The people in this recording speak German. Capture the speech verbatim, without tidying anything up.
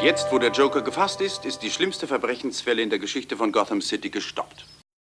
Jetzt, wo der Joker gefasst ist, ist die schlimmste Verbrechenswelle in der Geschichte von Gotham City gestoppt.